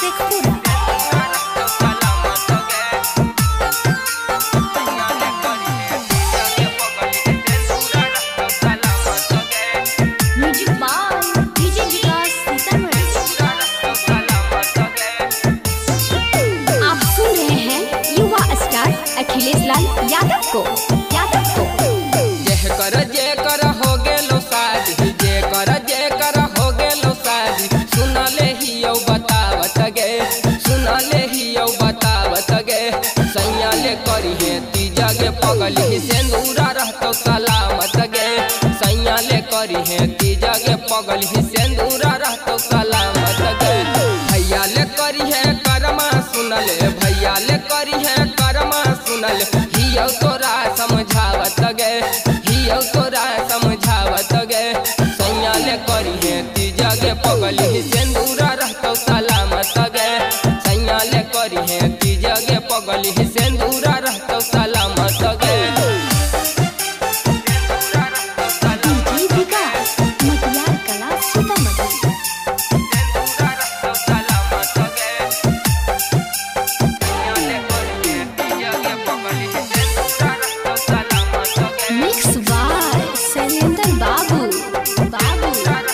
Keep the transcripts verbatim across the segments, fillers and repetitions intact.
Sheikhpura. Music by DJ Vikas Sitamarhi. आप सुन रहे हैं युवा स्टार अखिलेश लाल यादव को यादव को जय कर जय कर हो गेलो शादी, जय कर जय कर हो गेलो शादी। सुन ले हियो बतावत गे, सुन ले हियो बतावत गे। सैया ले करी है तीजा गे पगली सिंदूरा रहतो सलामत गे। सैया ले करी है तीजा गे पगली सिंदूरा रहतो सलामत गे। भैया ले करी है करमा सुन ले, भैया ले करी है करमा सुन ले। हियो तोरा समझावत गे, हियो तोरा समझावत गे। सैया ले करी है तीजा गे पगली सिंदूरा रहतो सलामत गे। सैया ले करी है तीजा गे पगली सिंदूरा रहतो सलामत गे। डीजे विकास मटियार कला सीतामढ़ी। मिक्स बाय शैलेंद्र बाबू बाबू।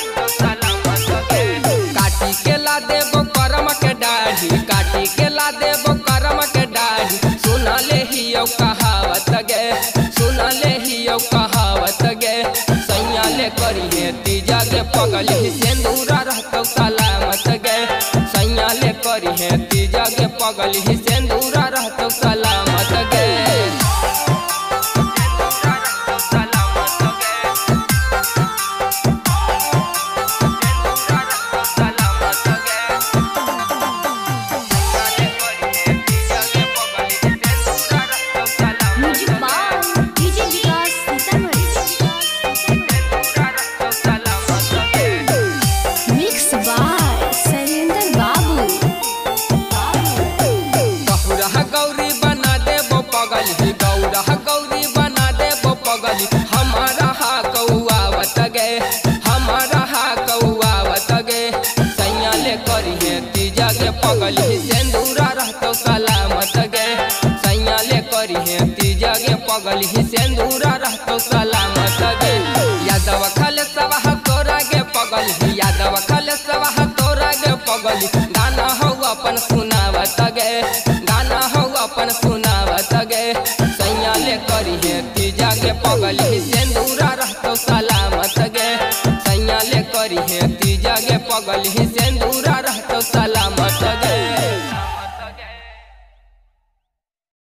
काटी के ला देबो करम के डाढ़ी, काटी के ला देबो करम के डाढ़ी। सुन ले हियो कहावत गे, सुन ले हियो कहावत गे। सैया ले करी है तीजा गे पगली सिंदूरा रहतो सलामत गे। सैया ले करी है तीजा गे पगली सिंदूरा रहतो सलामत गे। Music by DJ Vikas Sitamarhi. Mix by Shailendra Babu बहुरा गौरी बना देबो पगली, गौरा गौरी बना देबो पगली। हमारा हा कौआवत गे, हमारा हा कौआवत गे। सैया ले करी है तीजा गे पगली सिंदूरा रहतो सलामत गे। सैया ले करी है तीजा गे पगली सिंदूरा रहतो सलामत गे। यादव खल सवाह तोरा गे पगली, यादव खल सवाह तोरा गे पगली। गाना हो अपन सुनावत गे, गाना हो अपन सुनावत गे। सैया ले करी है तीजा गे पगली सिंदूरा रहतो सलामत गे। सैया ले करी है तीजा गे पगली सिंदूरा रहतो सलामत गे।